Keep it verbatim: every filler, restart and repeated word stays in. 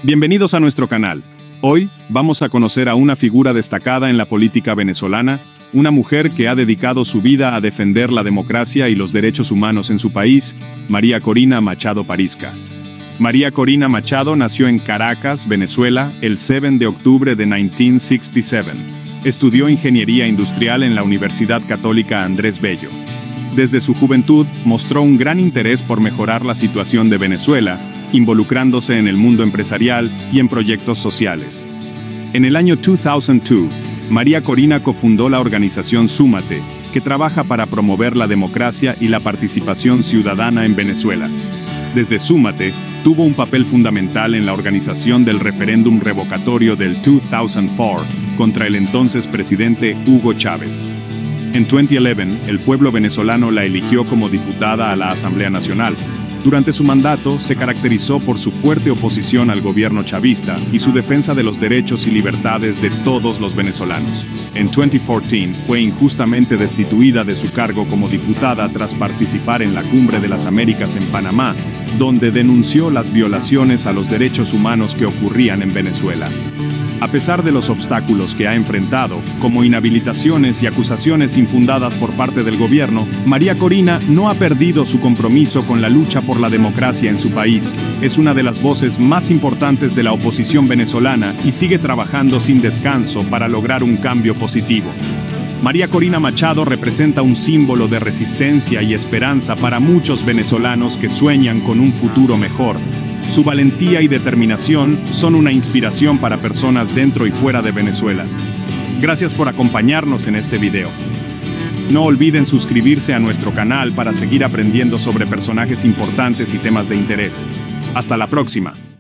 Bienvenidos a nuestro canal. Hoy vamos a conocer a una figura destacada en la política venezolana, una mujer que ha dedicado su vida a defender la democracia y los derechos humanos en su país, María Corina Machado Parizca. María Corina Machado nació en Caracas, Venezuela, el siete de octubre de mil novecientos sesenta y siete. Estudió Ingeniería Industrial en la Universidad Católica Andrés Bello. Desde su juventud, mostró un gran interés por mejorar la situación de Venezuela, involucrándose en el mundo empresarial y en proyectos sociales. En el año dos mil dos, María Corina cofundó la organización Súmate, que trabaja para promover la democracia y la participación ciudadana en Venezuela. Desde Súmate, tuvo un papel fundamental en la organización del referéndum revocatorio del dos mil cuatro contra el entonces presidente Hugo Chávez. En dos mil once, el pueblo venezolano la eligió como diputada a la Asamblea Nacional. Durante su mandato, se caracterizó por su fuerte oposición al gobierno chavista y su defensa de los derechos y libertades de todos los venezolanos. En dos mil catorce, fue injustamente destituida de su cargo como diputada tras participar en la Cumbre de las Américas en Panamá, donde denunció las violaciones a los derechos humanos que ocurrían en Venezuela. A pesar de los obstáculos que ha enfrentado, como inhabilitaciones y acusaciones infundadas por parte del gobierno, María Corina no ha perdido su compromiso con la lucha por la democracia en su país. Es una de las voces más importantes de la oposición venezolana y sigue trabajando sin descanso para lograr un cambio positivo. María Corina Machado representa un símbolo de resistencia y esperanza para muchos venezolanos que sueñan con un futuro mejor. Su valentía y determinación son una inspiración para personas dentro y fuera de Venezuela. Gracias por acompañarnos en este video. No olviden suscribirse a nuestro canal para seguir aprendiendo sobre personajes importantes y temas de interés. Hasta la próxima.